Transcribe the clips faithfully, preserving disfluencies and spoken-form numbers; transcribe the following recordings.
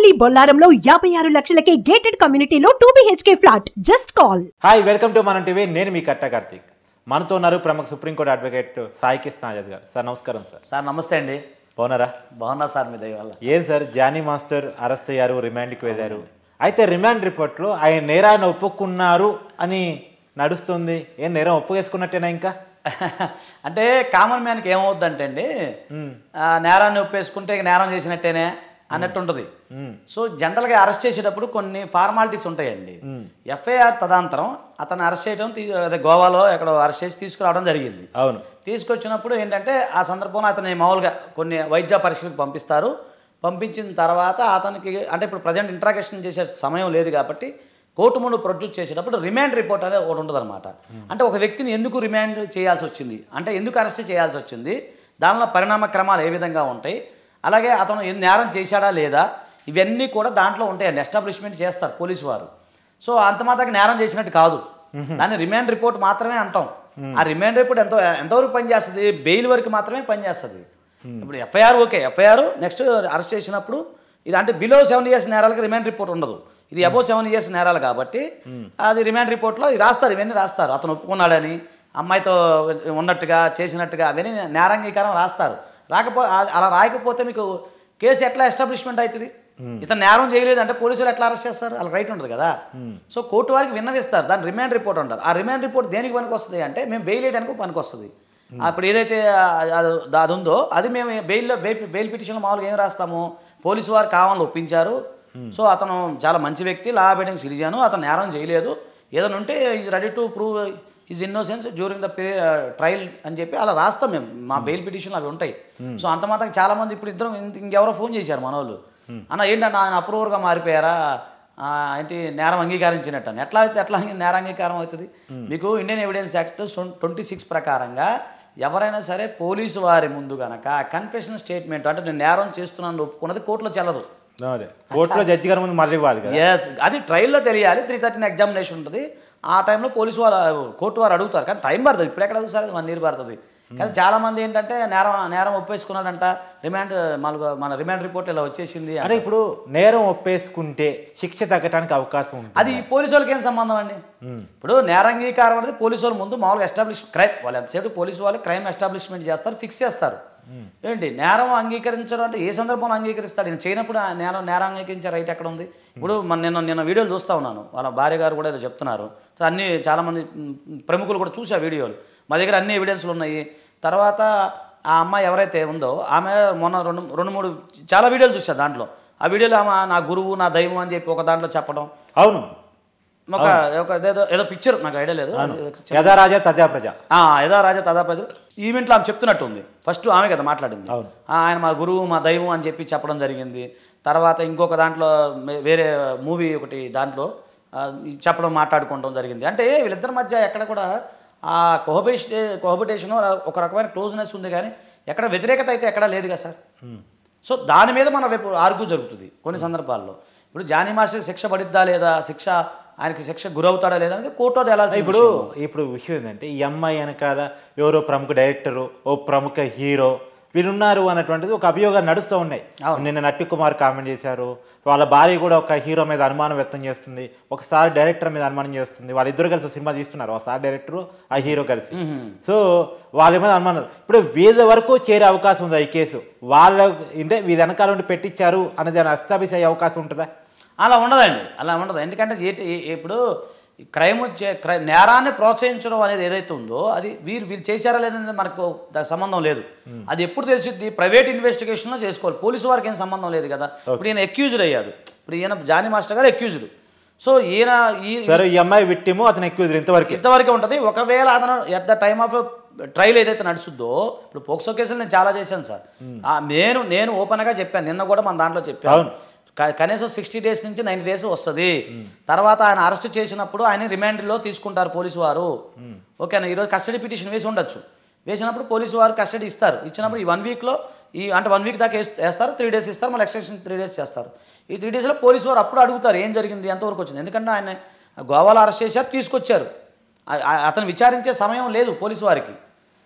మీ బొల్లారంలో యాభై ఆరు లక్షలకే గేటెడ్ కమ్యూనిటీలో two BHK flat. Just call. Hi, welcome to Manam TV. నేను మీ కట్ట కార్తీక్. మనతో ఉన్నారు ప్రముఖ సుప్రీంకోర్టు అడ్వకేట్ సాయి కృష్ణ ఆజాద్ గారు. సార్ నమస్కారం. సార్ సార్ నమస్తే అండి. బాగున్నారా? బాగున్నా సార్, మీ దయ వల్ల. ఏం సార్, జానీ మాస్టర్ అరెస్ట్ అయ్యారు, రిమాండ్కి వెళ్ళారు. అయితే రిమాండ్ రిపోర్ట్లో ఆయన నేరాన్ని ఒప్పుకున్నారు అని నడుస్తుంది. ఏం నేరం ఒప్పుకేసుకున్నట్టేనా? ఇంకా అంటే కామన్ మ్యాన్కి ఏమవుద్దంటే అండి, నేరాన్ని ఒప్పేసుకుంటే ఇక నేరం చేసినట్టేనే అన్నట్టు ఉంటుంది. సో జనరల్గా అరెస్ట్ చేసేటప్పుడు కొన్ని ఫార్మాలిటీస్ ఉంటాయండి. ఎఫ్ఐఆర్ తదాంతరం అతను అరెస్ట్ చేయడం, అదే గోవాలో ఎక్కడ అరెస్ట్ చేసి తీసుకురావడం జరిగింది. అవును. తీసుకొచ్చినప్పుడు ఏంటంటే ఆ సందర్భంలో అతని మామూలుగా కొన్ని వైద్య పరీక్షలకు పంపిస్తారు. పంపించిన తర్వాత అతనికి అంటే ఇప్పుడు ప్రజెంట్ ఇంట్రాగేషన్ చేసే సమయం లేదు కాబట్టి కోర్టు ముందు ప్రొడ్యూస్ చేసేటప్పుడు రిమాండ్ రిపోర్ట్ అనేది ఒకటి ఉంటుంది అనమాట. అంటే ఒక వ్యక్తిని ఎందుకు రిమాండ్ చేయాల్సి వచ్చింది, అంటే ఎందుకు అరెస్ట్ చేయాల్సి వచ్చింది, దానిలో పరిణామ క్రమాలు ఏ విధంగా ఉంటాయి, అలాగే అతను నేరం చేశాడా లేదా, ఇవన్నీ కూడా దాంట్లో ఉంటాయండి. ఎస్టాబ్లిష్మెంట్ చేస్తారు పోలీసు వారు. సో అంత మాత్రం నేరం చేసినట్టు కాదు, దాన్ని రిమాండ్ రిపోర్ట్ మాత్రమే అంటాం. ఆ రిమాండ్ రిపోర్ట్ ఎంతో ఎంతవరకు పనిచేస్తుంది, బెయిల్ వరకు మాత్రమే పనిచేస్తుంది. ఇప్పుడు FIR okay, FIR next arrest చేసినప్పుడు ఇది అంటే బిలో సెవెన్ ఇయర్స్ నేరాలకి రిమాండ్ రిపోర్ట్ ఉండదు. ఇది అబోవ్ సెవెన్ ఇయర్స్ నేరాలు కాబట్టి అది రిమాండ్ రిపోర్ట్లో రాస్తారు, ఇవన్నీ రాస్తారు. అతను ఒప్పుకున్నాడని, అమ్మాయితో ఉన్నట్టుగా చేసినట్టుగా అవన్నీ నేరాంగీకారం రాస్తారు. రాకపో అలా రాయకపోతే మీకు కేసు ఎట్లా ఎస్టాబ్లిష్మెంట్ అవుతుంది? ఇతను నేరం చేయలేదు అంటే పోలీసులు ఎట్లా అరెస్ట్ చేస్తారు? అలా రైట్ ఉంటుంది కదా. సో కోర్టు వారికి విన్నవిస్తారు, దాని రిమాండ్ రిపోర్ట్ అంటారు. ఆ రిమాండ్ రిపోర్ట్ దేనికి పనికి వస్తుంది అంటే మేము బెయిల్ వేయడానికి పనికి వస్తుంది. అప్పుడు ఏదైతే అది ఉందో అది మేము బెయిల్లో బెయిల్ పిటిషన్లో మామూలుగా ఏం రాస్తాము, పోలీసు వారు కావాలని ఒప్పించారు, సో అతను చాలా మంచి వ్యక్తి, లా అబైడింగ్ సిటిజన్, అతను నేరం చేయలేదు, ఏదైనా ఉంటే is ready to prove is innocence during the trial అని చెప్పి అలా రాస్తాం మేము. మా బెయిల్ పిటిషన్లు అవి ఉంటాయి. సో అంత మాత్రం చాలామంది ఇప్పుడు ఇద్దరం ఇంకెవరో ఫోన్ చేశారు మన వాళ్ళు, అన్న ఏంటన్నా ఆయన అప్రూవర్గా మారిపోయారా, ఏంటి నేరం అంగీకరించినట్టు అని. ఎట్లా అయితే ఎట్లా నేరం అంగీకారం అవుతుంది? మీకు Indian evidence act twenty six ప్రకారంగా ఎవరైనా సరే పోలీసు వారి ముందు కనుక కన్ఫెషన్ స్టేట్మెంట్ అంటే నేను నేరం చేస్తున్నాను ఒప్పుకున్నది కోర్టులో చెల్లదు. కోర్టులో జడ్జి గారి ముందు మళ్ళీ ఇవ్వాలి. ఎస్, అది ట్రయల్లో తెలియాలి. త్రీ థర్టీన్ ఎగ్జామినేషన్ ఉంటుంది. ఆ టైంలో పోలీసు వారు కోర్టు వారు అడుగుతారు, కానీ టైం పడుతుంది. ఇప్పుడు ఎక్కడ అడుగుతారు, వన్ ఇయర్ పడుతుంది. కానీ చాలామంది ఏంటంటే నేరం నేరం ఒప్పేసుకున్నాడంట, రిమాండ్ మన మన రిమాండ్ రిపోర్ట్ ఇలా వచ్చేసింది అంటే. ఇప్పుడు నేరం ఒప్పేసుకుంటే శిక్ష తగ్గడానికి అవకాశం ఉంది. అది పోలీసు వాళ్ళకి ఏం సంబంధం అండి? ఇప్పుడు నేరాంగీకారం అనేది పోలీసు వాళ్ళ ముందు మామూలుగా ఎస్టాబ్లిష్ క్రైమ్ వాళ్ళు ఎంతసేపు పోలీసు వాళ్ళు క్రైమ్ ఎస్టాబ్లిష్మెంట్ చేస్తారు, ఫిక్స్ చేస్తారు. ఏంటి నేరం అంగీకరించడం అంటే ఏ సందర్భంలో అంగీకరిస్తాడు? నేను చేయనప్పుడు నేరం నేరం అంగీకరించే రైట్ ఎక్కడ ఉంది? ఇప్పుడు మన నిన్న నిన్న వీడియోలు చూస్తూ ఉన్నాను, వాళ్ళ భార్య గారు కూడా ఏదో చెప్తున్నారు. అన్ని చాలామంది ప్రముఖులు కూడా చూసి ఆ వీడియోలు మా దగ్గర అన్ని ఎవిడెన్స్లు ఉన్నాయి. తర్వాత ఆ అమ్మాయి ఎవరైతే ఉందో ఆమె మొన్న రెండు రెండు మూడు చాలా వీడియోలు చూసా. దాంట్లో ఆ వీడియోలో ఆమె నా గురువు నా దైవం అని చెప్పి ఒక దాంట్లో చెప్పడం. అవును, ఒక ఒక ఏదో ఏదో పిక్చర్ నాకు ఐడియా లేదు. యథా రాజా తథా ప్రజ, యథా రాజా తథా ప్రజ ఈవెంట్లో ఆమె చెప్తున్నట్టు ఉంది. ఫస్ట్ ఆమె కదా మాట్లాడింది, ఆయన మా గురువు మా దైవం అని చెప్పి చెప్పడం జరిగింది. తర్వాత ఇంకొక దాంట్లో వేరే మూవీ ఒకటి దాంట్లో చెప్పడం మాట్లాడుకోవడం జరిగింది. అంటే వీళ్ళిద్దరి మధ్య ఎక్కడ కూడా ఆ కోహబిటే కోహబిటేషన్ ఒక రకమైన క్లోజ్నెస్ ఉంది, కానీ ఎక్కడ వ్యతిరేకత అయితే ఎక్కడా లేదు కదా సార్. సో దాని మీద మనం రేపు ఆర్గ్యూ జరుగుతుంది కొన్ని సందర్భాల్లో. ఇప్పుడు జానీ మాస్టర్ శిక్ష పడిద్దా లేదా, శిక్ష ఆయనకి శిక్ష గురవుతాడా లేదా అనేది కోర్టు తేలాల్సి. ఇప్పుడు ఇప్పుడు విషయం ఏంటంటే ఈ అమ్మాయి వెనకాల ఎవరో ప్రముఖ డైరెక్టరు, ఓ ప్రముఖ హీరో వీరున్నారు అన్నటువంటిది ఒక అభియోగాలు నడుస్తూ ఉన్నాయి. నిన్న నట్టి కుమార్ కామెంట్ చేశారు, వాళ్ళ భార్య కూడా ఒక హీరో మీద అనుమానం వ్యక్తం చేస్తుంది, ఒకసారి డైరెక్టర్ మీద అనుమానం చేస్తుంది. వాళ్ళిద్దరు కలిసి సినిమా తీస్తున్నారు, ఒకసారి డైరెక్టర్ ఆ హీరో కలిసి. సో వాళ్ళ మీద అనుమానం. ఇప్పుడు వీళ్ళ వరకు చేరే అవకాశం ఉందా ఈ కేసు? వాళ్ళ అంటే వీళ్ళ వెనకాల ఉండి పెట్టించారు అనేది ఎస్టాబ్లిష్ అయ్యే అవకాశం ఉంటుందా? అలా ఉండదండి, అలా ఉండదు. ఎందుకంటే ఇప్పుడు క్రైమ్ క్రై నేరాన్ని ప్రోత్సహించడం అనేది ఏదైతే ఉందో అది వీరు వీరు చేశారా లేదనేది మనకు సంబంధం లేదు. అది ఎప్పుడు తెలిసిద్ది? ప్రైవేట్ ఇన్వెస్టిగేషన్లో చేసుకోవాలి. పోలీసు వారికి ఏం సంబంధం లేదు కదా. ఇప్పుడు ఈయన అక్యూజ్డ్ అయ్యాడు, ఇప్పుడు ఈయన జానీ మాస్టర్ గారు అక్యూజ్డ్. సో ఈయన ఈ అమ్మాయి విక్టిమ్, అతను అక్యూజ్డ్, ఇంతవరకు ఇంతవరకే ఉంటుంది. ఒకవేళ అతను at the time of trial ఏదైతే నడుస్తుందో, ఇప్పుడు పోక్సో కేసులు నేను చాలా చేశాను సార్. నేను నేను ఓపెన్గా చెప్పాను, నిన్న కూడా మన దాంట్లో చెప్పాను. కనీసం సిక్స్టీ డేస్ నుంచి నైన్టీ డేస్ వస్తుంది. తర్వాత ఆయన అరెస్ట్ చేసినప్పుడు ఆయన రిమాండ్లో తీసుకుంటారు పోలీసు వారు. ఓకేనా, ఈరోజు కస్టడీ పిటిషన్ వేసి ఉండొచ్చు, వేసినప్పుడు పోలీసు వారు కస్టడీ ఇస్తారు. ఇచ్చినప్పుడు ఈ వన్ వీక్లో ఈ అంటే వన్ వీక్ దాకా వేస్తారు, త్రీ డేస్ ఇస్తారు, మళ్ళీ ఎక్స్టెన్షన్ త్రీ డేస్ చేస్తారు. ఈ త్రీ డేస్లో పోలీసు వారు అప్పుడు అడుగుతారు ఏం జరిగింది, ఎంతవరకు వచ్చింది. ఎందుకంటే ఆయన గోవాలో అరెస్ట్ చేశారు, తీసుకొచ్చారు, అతను విచారించే సమయం లేదు పోలీసు వారికి.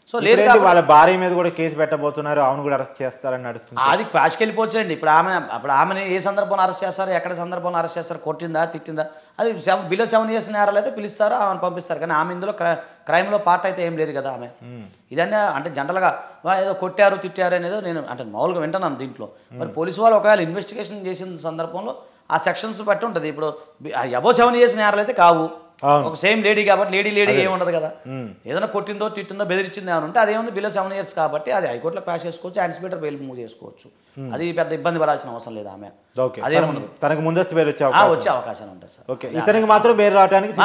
సో లేదు వాళ్ళ భార్య మీద కూడా కేసు పెట్టబోతున్నారు, అవును కూడా అరెస్ట్ చేస్తారని నడుస్తుంది. అది క్వాష్కి వెళ్ళిపోవచ్చండి. ఇప్పుడు ఆమె అప్పుడు ఆమెని ఏ సందర్భంలో అరెస్ట్ చేస్తారు, ఎక్కడ సందర్భంలో అరెస్ట్ చేస్తారు, కొట్టిందా తిట్టిందా, అది సెవెన్ బిలో సెవెన్ ఇయర్స్ నేరాలు అయితే పిలుస్తారో ఆమెను పంపిస్తారు. కానీ ఆమె ఇందులో క్రైమ్లో పార్ట్ అయితే ఏం లేదు కదా ఆమె. ఇదన్నీ అంటే జనరల్గా ఏదో కొట్టారు తిట్టారు అనేదో నేను అంటే మామూలుగా వింటున్నాను దీంట్లో. మరి పోలీసు వాళ్ళు ఒకవేళ ఇన్వెస్టిగేషన్ చేసిన సందర్భంలో ఆ సెక్షన్స్ బట్టి ఉంటుంది. ఇప్పుడు అబో సెవెన్ ఇయర్స్ నేరాలు అయితే కావు, ఒక సేమ్ లేడీ కాబట్టి లేడీ లేడీ ఏమి ఉండదు కదా. ఏదైనా కొట్టిందో తిట్టిందో బెదిరించిందో ఏమైనా ఉంటే అదేముంది బిలో సెవెన్ ఇయర్స్ కాబట్టి అది హైకోర్టులో క్వాష్ చేసుకోవచ్చు, యాంటిసిపేటర్ బెయిల్ మూవ్ చేసుకోవచ్చు. అది పెద్ద ఇబ్బంది పడాల్సిన అవసరం లేదు ఆమె. అదే తనకు ముందస్తు బెయిల్ వచ్చే వచ్చే అవకాశాలు ఉంటాయి సార్. ఓకే, ఇతనికి మాత్రం బెయిల్ రావడానికి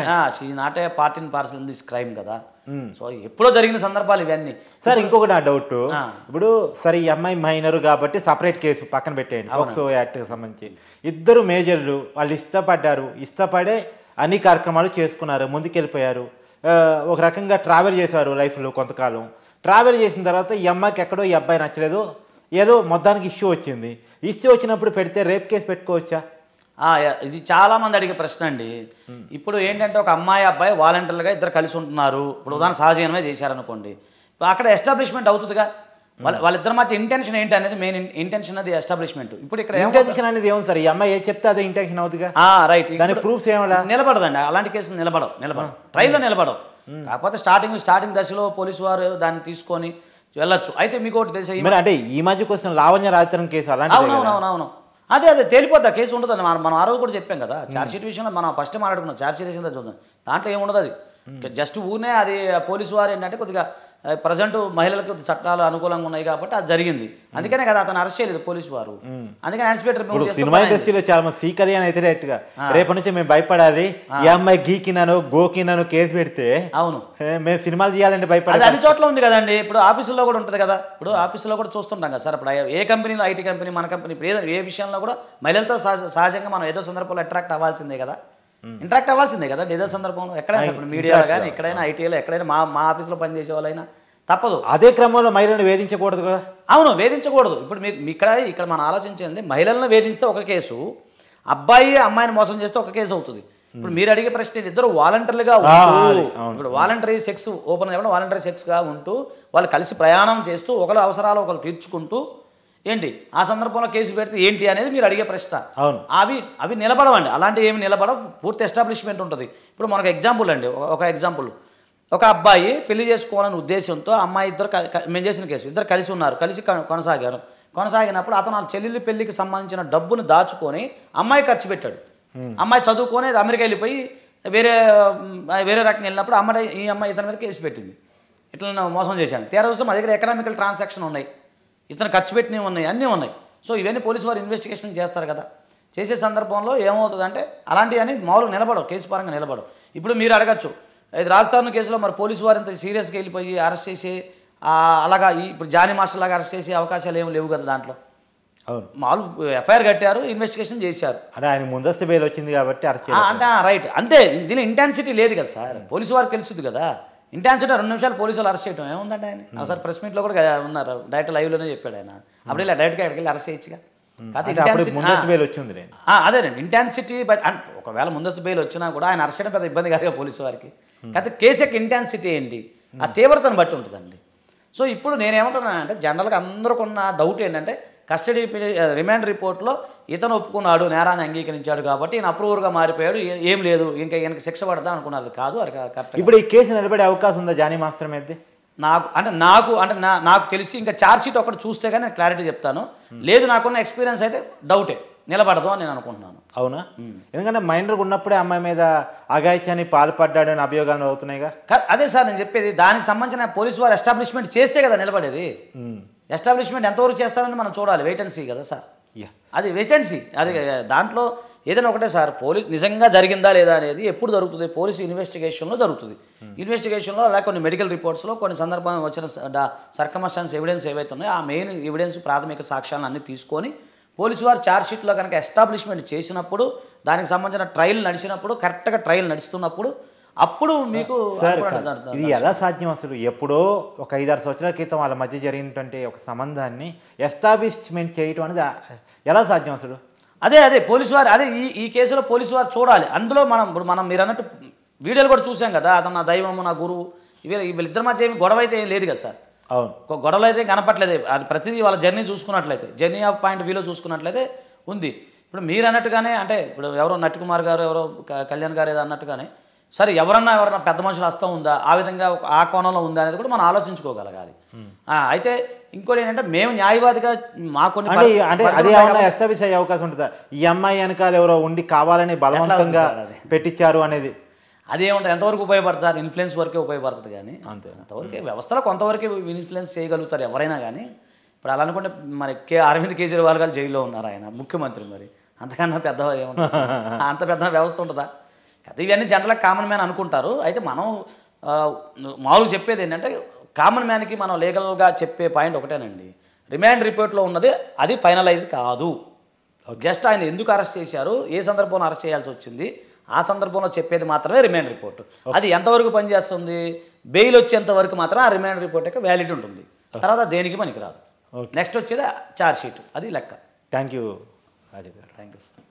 not a part in parcel in this crime కదా. సో ఎప్పుడో జరిగిన సందర్భాలు ఇవన్నీ. సార్ ఇంకొకటి నా డౌట్, ఇప్పుడు సరే ఈ అమ్మాయి మైనర్ కాబట్టి సపరేట్ కేసు పక్కన పెట్టేయండి, పోక్సో యాక్ట్ సంబంధించి ఇద్దరు మేజర్లు వాళ్ళు ఇష్టపడ్డారు, ఇష్టపడే అన్ని కార్యక్రమాలు చేసుకున్నారు, ముందుకెళ్ళిపోయారు, ఒక రకంగా ట్రావెల్ చేశారు లైఫ్లో కొంతకాలం. ట్రావెల్ చేసిన తర్వాత ఈ అమ్మాయికి ఎక్కడో ఈ అబ్బాయి నచ్చలేదు, ఏదో మొత్తానికి ఇష్యూ వచ్చింది. ఇష్యూ వచ్చినప్పుడు పెడితే రేప్ కేసు పెట్టుకోవచ్చా? ఇది చాలా మంది అడిగే ప్రశ్న అండి. ఇప్పుడు ఏంటంటే ఒక అమ్మాయి అబ్బాయి వాలంటీర్లుగా ఇద్దరు కలిసి ఉంటున్నారు. ఇప్పుడు ఉదాహరణ సహజీవనమే చేశారనుకోండి, అక్కడ ఎస్టాబ్లిష్మెంట్ అవుతుందిగా. వాళ్ళ వాళ్ళిద్దరి మధ్య ఇంటెన్షన్ ఏంటి అనేది మెయిన్ ఇంటెన్షన్ అది ఎస్టాబ్లిష్మెంట్. ఇప్పుడు ఇక్కడ ఇంటెన్షన్ అనేది ఏముంది సార్, ఈ అమ్మాయి ఏ చెప్తే అదే ఇంటెన్షన్ అవుతుందిగా. రైట్, దాని ప్రూఫ్స్ ఏమన్నా నిలబడదండి, అలాంటి కేసులు నిలబడవు నిలబడవు ట్రైల్లో నిలబడవు. కాకపోతే స్టార్టింగ్ స్టార్టింగ్ దశలో పోలీసు వారు దాన్ని తీసుకొని వెళ్ళొచ్చు. అయితే మీకు ఒకటి తెలిసే అంటే ఈ మధ్య కోసం లావణ్య రాజతరం కేసు అలాంటి. అవునవునవునవును, అదే అదే తేలిపోద్ది కేసు ఉండదు. మనం మనం ఆ రోజు కూడా చెప్పాం కదా, ఛార్జ్ షీట్ విషయంలో మనం ఫస్ట్ మాట్లాడుకున్నాం. ఛార్జ్ షీట్ వేసిందా చూద్దాం, దాంట్లో ఏముండదు. అది జస్ట్ ఊనే అది పోలీసు వారు ఏంటంటే కొద్దిగా ప్రజెంట్ మహిళలకు చట్టాలు అనుకూలంగా ఉన్నాయి కాబట్టి అది జరిగింది. అందుకనే కదా అతను అరెస్ట్ చేయలేదు పోలీసు వారు. అందుకని యాంటిసిపేటర్ సినిమా ఇండస్ట్రీలో చాలా మంది సీకరి అని అయితే డైరెక్ట్ గా రేపటి నుంచి మేము భయపడాలి, ఈ అమ్మాయి గీకినాను గోకినాను కేసు పెడితే అవును మేము సినిమాలు చేయాలంటే భయపడాలి. అన్ని చోట్ల ఉంది కదండి. ఇప్పుడు ఆఫీసులో కూడా ఉంటుంది కదా, ఇప్పుడు ఆఫీసులో కూడా చూస్తుంటాం కదా సార్. ఇప్పుడు ఏ కంపెనీలో ఐటీ కంపెనీ మన కంపెనీ ఏదో ఏ విషయంలో కూడా మహిళలతో సహజంగా మనం ఏదో సందర్భంలో అట్రాక్ట్ అవ్వాల్సిందే కదా, ఇంటరాక్ట్ అవ్వాల్సిందే కదా ఏదో సందర్భంలో. ఎక్కడైనా ఇప్పుడు మీడియాలో కానీ ఎక్కడైనా ఐటీలో ఎక్కడైనా మా మా ఆఫీస్లో పనిచేసే వాళ్ళైనా తప్పదు. అదే క్రమంలో మహిళలను వేధించకూడదు కదా. అవును, వేధించకూడదు. ఇప్పుడు మీకు ఇక్కడ ఇక్కడ మనం ఆలోచించేది మహిళలను వేధిస్తే ఒక కేసు, అబ్బాయి అమ్మాయిని మోసం చేస్తే ఒక కేసు అవుతుంది. ఇప్పుడు మీరు అడిగే ప్రశ్న ఇద్దరు వాలంటీర్లుగా ఉంటూ, ఇప్పుడు వాలంటరీ సెక్స్ ఓపెన్ అవ్వడం వాలంటరీ సెక్స్గా ఉంటూ వాళ్ళు కలిసి ప్రయాణం చేస్తూ ఒకరు అవసరాలు ఒకరు తీర్చుకుంటూ ఏంటి ఆ సందర్భంలో కేసు పెడితే ఏంటి అనేది మీరు అడిగే ప్రశ్న. అవును, అవి అవి నిలబడవండి, అలాంటివి ఏమి నిలబడవు. పూర్తి ఎస్టాబ్లిష్మెంట్ ఉంటుంది. ఇప్పుడు మనకు ఎగ్జాంపుల్ అండి, ఒక ఎగ్జాంపుల్, ఒక అబ్బాయి పెళ్లి చేసుకోవాలనే ఉద్దేశంతో అమ్మాయి ఇద్దరు మేము చేసిన కేసు ఇద్దరు కలిసి ఉన్నారు, కలిసి కొనసాగారు. కొనసాగినప్పుడు అతను వాళ్ళ చెల్లెలి పెళ్లికి సంబంధించిన డబ్బును దాచుకొని అమ్మాయి ఖర్చు పెట్టాడు. అమ్మాయి చదువుకొని అమెరికా వెళ్ళిపోయి వేరే వేరే రకంగా వెళ్ళినప్పుడు అమ్మాయి ఈ అమ్మాయి ఇతని మీద కేసు పెట్టింది, ఇట్లా మోసం చేశాను. తీరా చూస్తే మా దగ్గర ఎకనామికల్ ట్రాన్సాక్షన్ ఉన్నాయి, ఇతను ఖర్చు పెట్టినవి ఉన్నాయి, అన్నీ ఉన్నాయి. సో ఇవన్నీ పోలీసు వారు ఇన్వెస్టిగేషన్ చేస్తారు కదా. చేసే సందర్భంలో ఏమవుతుందంటే అలాంటివి అనేది మామూలుగా నిలబడవు, కేసు పరంగా నిలబడవు. ఇప్పుడు మీరు అడగచ్చు, ఇది రాజధాని కేసులో మరి పోలీసు వారు ఇంత సీరియస్గా వెళ్ళిపోయి అరెస్ట్ చేసి అలాగా ఇప్పుడు జానీ మాస్టర్ లాగా అరెస్ట్ చేసే అవకాశాలు ఏమి లేవు కదా దాంట్లో. అవును, మామూలు ఎఫ్ఐఆర్ కట్టారు, ఇన్వెస్టిగేషన్ చేశారు. అంటే ఆయన ముందస్తు బెయిల్ వచ్చింది కాబట్టి అరెస్ట్ అంటే రైట్ అంతే. దీని ఇంటెన్సిటీ లేదు కదా సార్, పోలీసు వారికి తెలుస్తుంది కదా. ఇంటెన్సిటీ రెండు నిమిషాలు పోలీసులు అరెస్ట్ చేయడం ఏముందండి. ఆయన ఒకసారి ప్రెస్ మీట్లో కూడా ఉన్నారు, డైరెక్ట్ లైవ్లోనే చెప్పాడు ఆయన. అప్పుడు ఇలా డైరెక్ట్గా ఎక్కడికి వెళ్ళి అరెస్ట్ చేయొచ్చుగా. అదేనండి ఇంటెన్సిటీ. బట్ ఒకవేళ ముందస్తు బెయిల్ వచ్చినా కూడా ఆయన అరెస్ట్ చేయడం పెద్ద ఇబ్బంది కాదుగా పోలీసు వారికి. కాకపోతే కేసు యొక్క ఇంటెన్సిటీ ఏంటి, ఆ తీవ్రతను బట్టి ఉంటుందండి. సో ఇప్పుడు నేనేమంటున్నానంటే జనరల్గా అందరికి ఉన్న డౌట్ ఏంటంటే కస్టడీ రిమాండ్ రిపోర్ట్లో ఇతను ఒప్పుకున్నాడు, నేరాన్ని అంగీకరించాడు కాబట్టి ఈయన అప్రూవర్గా మారిపోయాడు, ఏం లేదు ఇంకా ఈయనకి శిక్ష పడదా అనుకున్నది కాదు. అది కరెక్ట్. ఇప్పుడు ఈ కేసు నిలబడే అవకాశం ఉందా జానీ మాస్టర్ మీద? నాకు అంటే నాకు అంటే నా నాకు తెలిసి ఇంకా ఛార్జ్ షీట్ ఒకటి చూస్తే కానీ నేను క్లారిటీ చెప్తాను. లేదు నాకున్న ఎక్స్పీరియన్స్ అయితే డౌటే, నిలబడదు అని నేను అనుకుంటున్నాను. అవునా? ఎందుకంటే మైనర్ ఉన్నప్పుడే అమ్మాయి మీద అఘాయిత్యాన్ని పాల్పడ్డాడు అని అభియోగాలు అవుతున్నాయిగా. అదే సార్ నేను చెప్పేది, దానికి సంబంధించిన పోలీసు వారు ఎస్టాబ్లిష్మెంట్ చేస్తే కదా నిలబడేది. ఎస్టాబ్లిష్మెంట్ ఎంతవరకు చేస్తారని మనం చూడాలి, వెయిట్ అండ్ సీ కదా సార్. అది వెయిట్ అండ్ సీ. అది దాంట్లో ఏదైనా ఒకటే సార్, పోలీస్ నిజంగా జరిగిందా లేదా అనేది ఎప్పుడు జరుగుతుంది, పోలీసు ఇన్వెస్టిగేషన్లో జరుగుతుంది. ఇన్వెస్టిగేషన్లో అలా కొన్ని మెడికల్ రిపోర్ట్స్లో కొన్ని సందర్భంగా వచ్చిన సర్కమస్టాన్స్ ఎవిడెన్స్ ఏవైతే ఉన్నాయో ఆ మెయిన్ ఎవిడెన్స్ ప్రాథమిక సాక్ష్యాలను అన్ని తీసుకొని పోలీసు వారు ఛార్జ్ షీట్లో కనుక ఎస్టాబ్లిష్మెంట్ చేసినప్పుడు దానికి సంబంధించిన ట్రయల్ నడిచినప్పుడు కరెక్ట్గా ట్రయల్ నడుస్తున్నప్పుడు అప్పుడు మీకు ఇది ఎలా సాధ్యం అసలు? ఎప్పుడో ఒక ఐదారు సంవత్సరాల క్రితం వాళ్ళ మధ్య జరిగినటువంటి ఒక సంబంధాన్ని ఎస్టాబ్లిష్మెంట్ చేయటం అనేది ఎలా సాధ్యం అసలు? అదే అదే పోలీసు వారు అదే ఈ ఈ కేసులో పోలీసు వారు చూడాలి. అందులో మనం ఇప్పుడు మనం మీరు అన్నట్టు వీడియోలు కూడా చూసాం కదా, అతను నా దైవము నా గురువు వీళ్ళ వీళ్ళిద్దరి మధ్య ఏమి గొడవ అయితే ఏం లేదు కదా సార్. అవును, గొడవలు అయితే కనపట్లేదు. అది ప్రతిదీ వాళ్ళ జర్నీ చూసుకున్నట్లయితే, జర్నీ ఆఫ్ పాయింట్ వ్యూలో చూసుకున్నట్లయితే ఉంది. ఇప్పుడు మీరు అన్నట్టుగానే, అంటే ఇప్పుడు ఎవరో నట్టికుమార్ గారు ఎవరో కళ్యాణ్ గారు ఏదో అన్నట్టుగానే, సరే ఎవరన్నా ఎవరన్నా పెద్ద మనుషులు హస్తం ఉందా, ఆ విధంగా ఆ కోణంలో ఉందా అనేది కూడా మనం ఆలోచించుకోగలగాలి. అయితే ఇంకోటి ఏంటంటే, మేము న్యాయవాదిగా మా కొన్ని అంటే అది ఏమన్నా ఎస్టాబ్లిష్ అయ్యే అవకాశం ఉంటుందా? ఈ అమ్మాయి వెనకాల ఎవరో ఉండి కావాలని బలవంతంగా పెట్టించారు అనేది అదేముంటుంది, ఎంతవరకు ఉపయోగపడతారు? ఇన్ఫ్లుయెన్స్ వరకే ఉపయోగపడుతుంది కానీ అంతే, అంతవరకే వ్యవస్థలో కొంతవరకే ఇన్ఫ్లుయెన్స్ చేయగలుగుతారు ఎవరైనా కానీ. ఇప్పుడు అలా అనుకుంటే మరి కే అరవింద్ కేజ్రీవాల్ గారు జైల్లో ఉన్నారు, ఆయన ముఖ్యమంత్రి, మరి అంతకన్నా పెద్ద ఏముంటుంది? అంత పెద్ద వ్యవస్థ ఉంటుందా? అది ఇవన్నీ జనరల్గా కామన్ మ్యాన్ అనుకుంటారు. అయితే మనం మామూలుగా చెప్పేది ఏంటంటే, కామన్ మ్యాన్కి మనం లీగల్గా చెప్పే పాయింట్ ఒకటేనండి, రిమాండ్ రిపోర్ట్లో ఉన్నది అది ఫైనలైజ్ కాదు. జస్ట్ ఆయన ఎందుకు అరెస్ట్ చేశారు, ఏ సందర్భంలో అరెస్ట్ చేయాల్సి వచ్చింది, ఆ సందర్భంలో చెప్పేది మాత్రమే రిమాండ్ రిపోర్ట్. అది ఎంతవరకు పనిచేస్తుంది, బెయిల్ వచ్చేంత వరకు మాత్రం ఆ రిమాండ్ రిపోర్ట్ యొక్క వ్యాలిడ్ ఉంటుంది. తర్వాత దేనికి పనికిరాదు. నెక్స్ట్ వచ్చేది ఛార్జ్ షీట్, అది లెక్క. Thank you thank you sir.